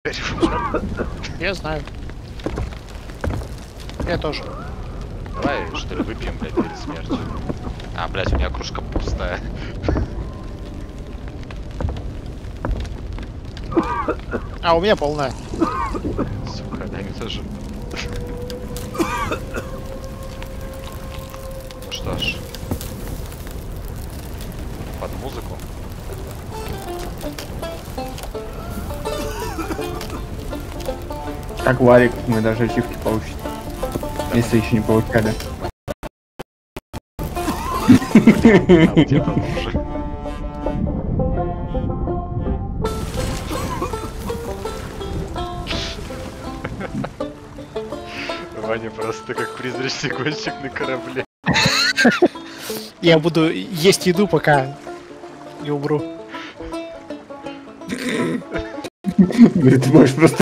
Я знаю. Я тоже. Давай, что ли, выпьем, блядь, перед смертью. А, блядь, у меня кружка пустая. А, у меня полная. Сука, дай мне тоже. Ну что ж. Под музыку. Как Варик, мы даже ачивки получим. Если еще не получали. А у тебя там уже. Ваня просто как призрачный гонщик на корабле. Я буду есть еду, пока не умру. Ты можешь просто